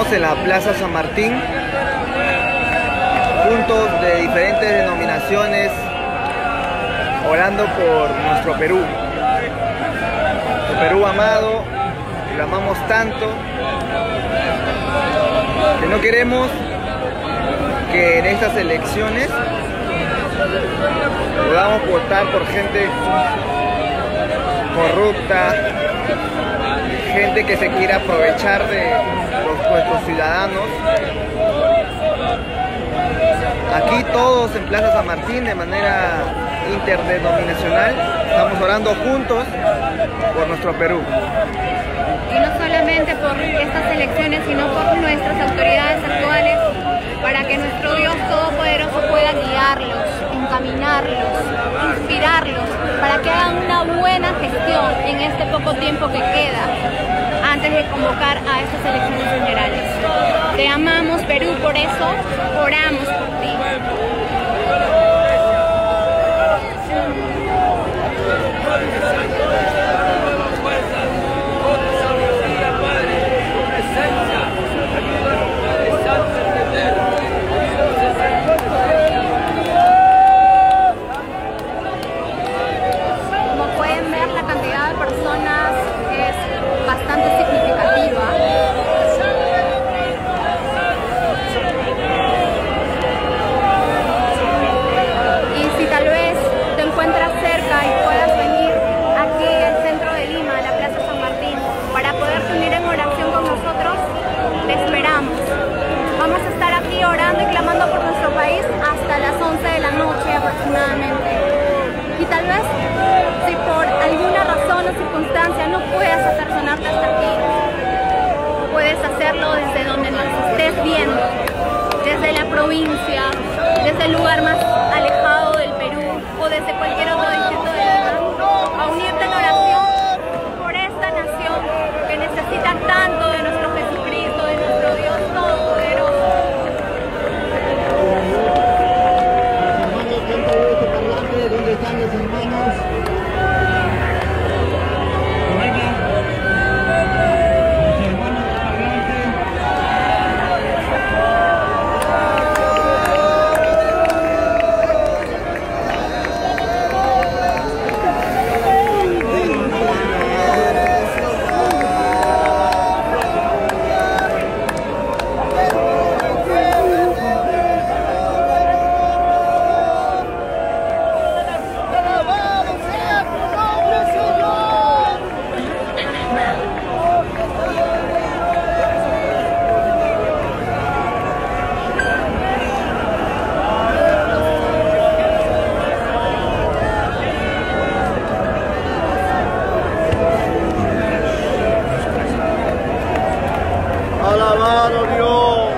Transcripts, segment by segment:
estamos en la Plaza San Martín, juntos de diferentes denominaciones, orando por nuestro Perú. Nuestro Perú amado, lo amamos tanto, que no queremos que en estas elecciones podamos votar por gente corrupta, gente que se quiera aprovechar de nuestros ciudadanos. Aquí todos en Plaza San Martín, de manera interdenominacional, estamos orando juntos por nuestro Perú. Y no solamente por estas elecciones, sino por nuestras autoridades actuales, para que nuestro Dios Todopoderoso pueda guiarlos, encaminarlos, inspirarlos, para que hagan una buena gestión en este poco tiempo que queda antes de convocar a estas elecciones generales. Te amamos, Perú, por eso oramos por ti. Como pueden ver, la cantidad de personas es bastante significativa. Y si tal vez te encuentras cerca y puedas venir aquí al centro de Lima, a la Plaza San Martín, para poderte unir en oración con nosotros, te esperamos. Vamos a estar aquí orando y clamando por nuestro país hasta las 11 de la noche aproximadamente. Y tal vez, si por alguna razón o circunstancia no puedas apersonarte hasta aquí, puedes hacerlo desde donde nos estés viendo, desde la provincia, desde el lugar más alejado del Perú o desde cualquier otro distrito de Lima, a unirte en oración por esta nación que necesita tanto de nuestro Jesucristo, de nuestro Dios Todopoderoso. ¿Dónde están los hermanos? Alabado Dios.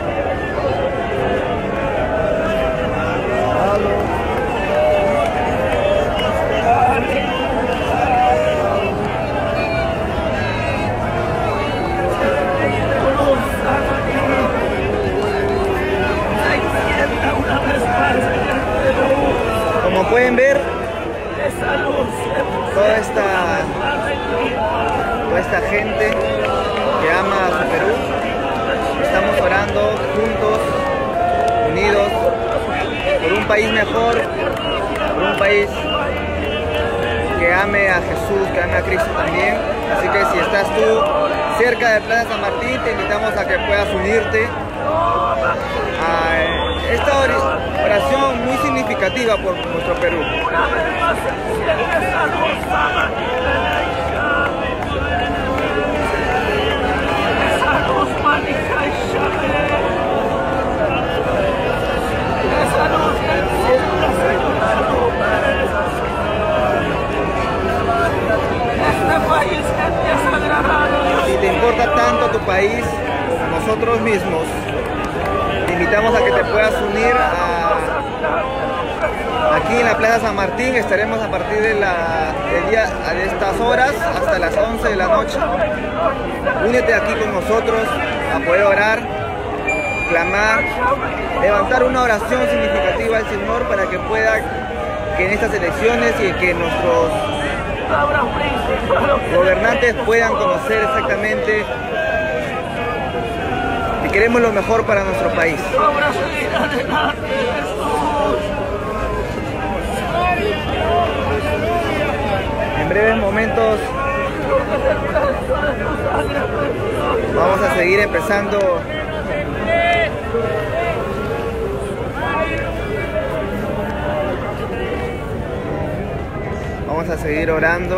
Como pueden ver, toda esta gente que ama a su Perú, estamos orando juntos, unidos, por un país mejor, por un país que ame a Jesús, que ame a Cristo también. Así que si estás tú cerca de Plaza San Martín, te invitamos a que puedas unirte a esta oración muy significativa por nuestro Perú. Si te importa tanto tu país, nosotros mismos, te invitamos a que te puedas unir aquí en la Plaza San Martín. Estaremos a partir de estas horas hasta las 11 de la noche. Únete aquí con nosotros a poder orar, clamar, levantar una oración significativa al Señor para que pueda, que en estas elecciones y que nuestros gobernantes puedan conocer exactamente queremos lo mejor para nuestro país. En breves momentos vamos a seguir empezando orando.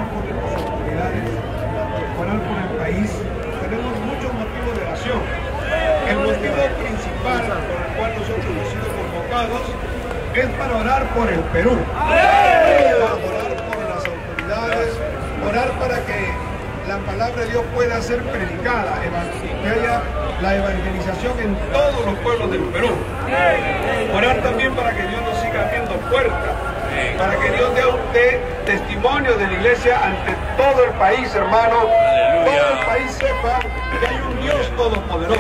Orar por el país. Tenemos muchos motivos de oración. El motivo principal por el cual nosotros hemos sido convocados es para orar por el Perú. Orar por las autoridades, orar para que la palabra de Dios pueda ser predicada, que haya la evangelización en todos los pueblos del Perú. Orar también para que Dios nos siga abriendo puertas, para que Dios dé testimonio de la iglesia ante todo el país, hermano. Todo el país sepa que hay un Dios todopoderoso.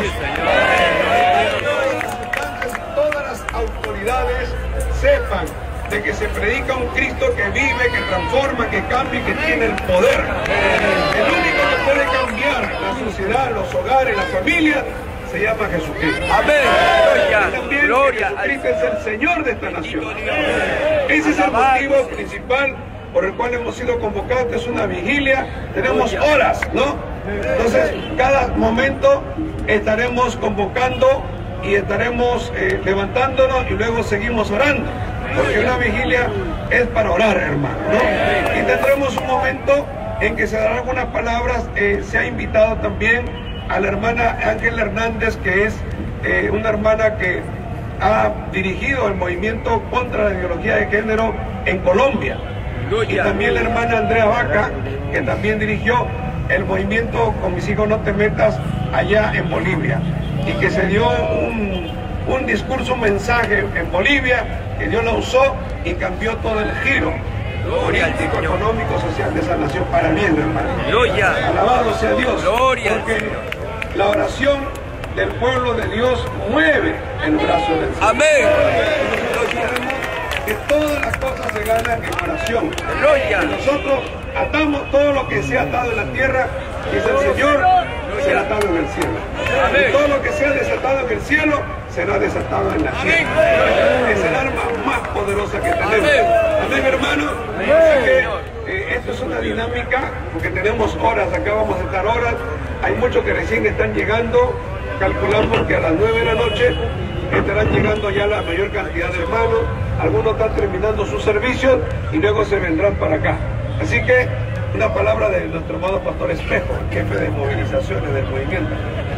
Todas las autoridades sepan de que se predica un Cristo que vive, que transforma, que cambia y que tiene el poder. El único que puede cambiar la sociedad, los hogares, la familia, se llama Jesucristo. Amén. También Gloria. Jesucristo es el Señor de esta nación. Ese es el motivo principal por el cual hemos sido convocados. Es una vigilia, tenemos horas, ¿no? Entonces, cada momento estaremos convocando y estaremos levantándonos y luego seguimos orando. Porque una vigilia es para orar, hermano, ¿no? Y tendremos un momento en que se darán algunas palabras. Se ha invitado también a la hermana Ángela Hernández, que es una hermana que ha dirigido el movimiento contra la ideología de género en Colombia. Y también la hermana Andrea Vaca, que también dirigió el movimiento Con mis hijos no te metas allá en Bolivia. Y que se dio un discurso, un mensaje en Bolivia, que Dios lo usó y cambió todo el giro político, económico, social de esa nación para bien, hermano. Gloria. Alabado sea Dios. Gloria. Porque la oración del pueblo de Dios mueve el brazo del Señor. Amén. Nosotros sabemos que todas las cosas se ganan en oración. Gloria. Y nosotros atamos todo lo que se ha atado en la tierra, dice el Señor, será atado en el cielo. Amén. Y todo lo que sea desatado en el cielo será desatado en la tierra. Es el arma más poderosa que tenemos. Amén, hermano. Así que esto es una dinámica, porque tenemos horas, acá vamos a estar horas. Hay muchos que recién están llegando. Calculamos que a las 9 de la noche estarán llegando ya la mayor cantidad de hermanos. Algunos están terminando sus servicios y luego se vendrán para acá. Así que una palabra de nuestro amado Pastor Espejo, jefe de movilizaciones del movimiento.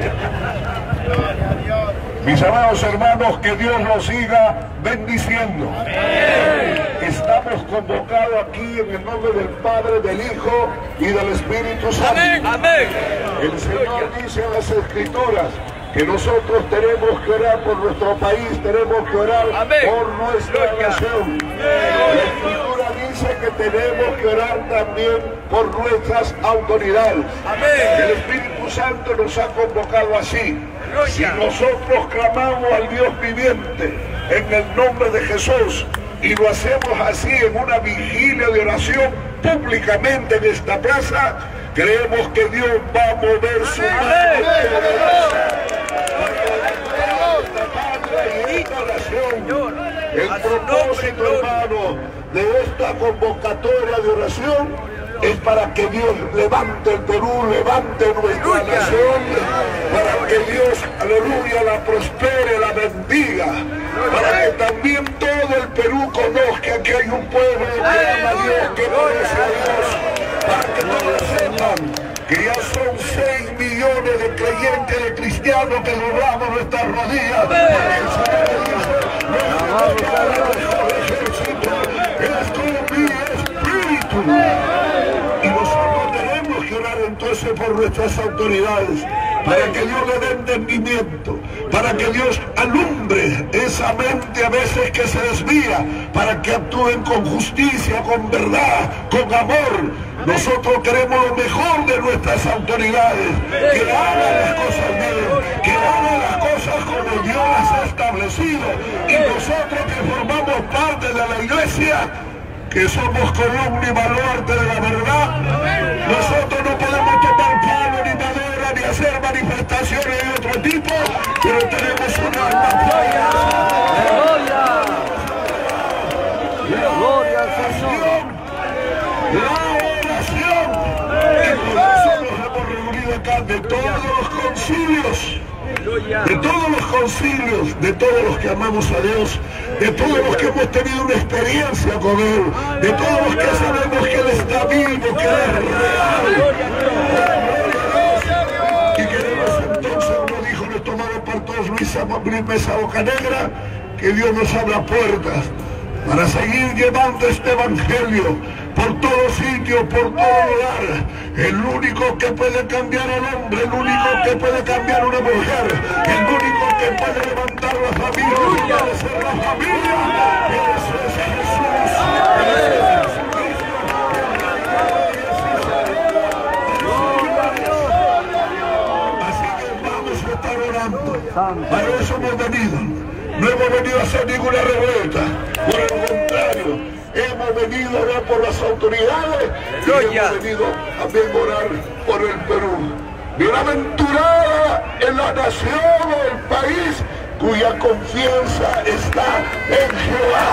Mis amados hermanos, que Dios los siga bendiciendo. Estamos convocados aquí en el nombre del Padre, del Hijo y del Espíritu Santo. Amén. El Señor dice en las Escrituras que nosotros tenemos que orar por nuestro país, tenemos que orar por nuestra nación. La Escritura dice que tenemos que orar también por nuestras autoridades. El Espíritu Santo nos ha convocado así. Si nosotros clamamos al Dios viviente en el nombre de Jesús y lo hacemos así en una vigilia de oración públicamente en esta plaza, creemos que Dios va a mover su mano. El propósito, hermano, de esta convocatoria de oración es para que Dios levante el Perú, levante nuestra nación, para que Dios, aleluya, la prospere, la bendiga, para que también todo el Perú conozca que hay un pueblo que ama a Dios, que conoce a Dios, para que todos sepan que ya son 6 millones de creyentes, de cristianos que doblamos nuestras rodillas. El Señor es con mi espíritu. Y nosotros tenemos que orar entonces por nuestras autoridades, para que Dios le dé entendimiento, para que Dios alumbre esa mente a veces que se desvía, para que actúen con justicia, con verdad, con amor. Nosotros queremos lo mejor de nuestras autoridades, que hagan las cosas bien, que hagan las cosas como Dios las ha establecido. Y nosotros que formamos parte de la iglesia, que somos columna y baluarte de la verdad, nosotros no podemos tomar palo ni madera ni hacer manifestaciones de otro tipo, pero tenemos un alma fuerte. Gloria al Señor. La oración. Y por eso nos hemos reunido acá de todos los concilios. De todos los concilios, de todos los que amamos a Dios, de todos los que hemos tenido una experiencia con Él, de todos los que sabemos que Él está vivo, que Él es real. Y queremos entonces, como dijo nuestro amado pastor Luis Mesa Bocanegra, que Dios nos abra puertas para seguir llevando este evangelio por todo sitio, por todo lugar. El único que puede cambiar al hombre, el único que puede cambiar a una mujer, el único que puede levantar la familia, fortalecer la familia, ese es Jesús. Así que vamos a estar orando. Para eso hemos venido. No hemos venido a hacer ninguna revuelta. Por el contrario, hemos venido a orar por las autoridades y hemos venido también a orar por el Perú. Bienaventurada en la nación o el país cuya confianza está en Jehová.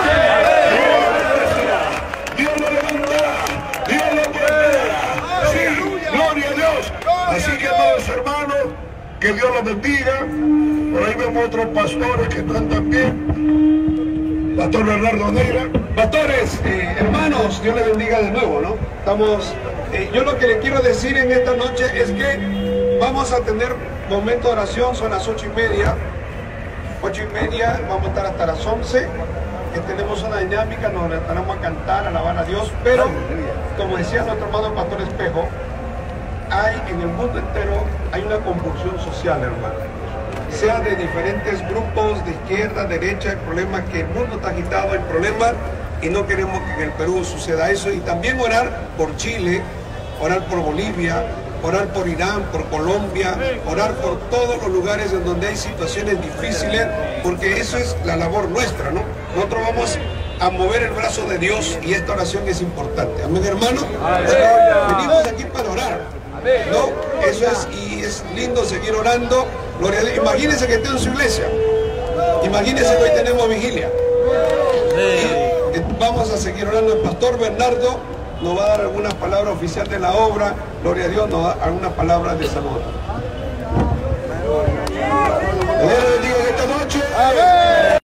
Dios lo levantará, Dios lo protegerá. Sí, gloria a Dios. Así que, amados hermanos, que Dios los bendiga. Por ahí vemos otros pastores que están también. Pastor Bernardo Negra. Pastores, hermanos, Dios les bendiga de nuevo, ¿no? Estamos, yo lo que les quiero decir en esta noche es que vamos a tener momento de oración, son las 8:30. 8:30, vamos a estar hasta las 11. Tenemos una dinámica, nos estaremos a cantar, a alabar a Dios, pero como decía nuestro hermano Pastor Espejo, hay en el mundo entero hay una convulsión social, hermano. Sea de diferentes grupos, de izquierda, derecha, el problema es que el mundo está agitado, el problema, y no queremos que en el Perú suceda eso. Y también orar por Chile, orar por Bolivia, orar por Irán, por Colombia, orar por todos los lugares en donde hay situaciones difíciles, porque eso es la labor nuestra, ¿no? Nosotros vamos a mover el brazo de Dios y esta oración es importante. Amén, hermano. Venimos aquí para orar, ¿no? Eso es, y es lindo seguir orando. Gloria a Dios. Imagínense que esté en su iglesia. Imagínense que hoy tenemos vigilia. Y vamos a seguir orando. El pastor Bernardo nos va a dar algunas palabras oficiales de la obra. Gloria a Dios, nos da algunas palabras de salud. Dios les bendiga esta noche.